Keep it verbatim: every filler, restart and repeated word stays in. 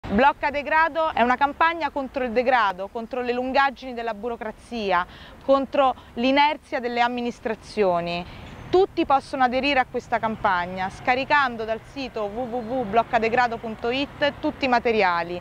Blocca Degrado è una campagna contro il degrado, contro le lungaggini della burocrazia, contro l'inerzia delle amministrazioni. Tutti possono aderire a questa campagna scaricando dal sito w w w punto bloccadegrado punto it tutti i materiali.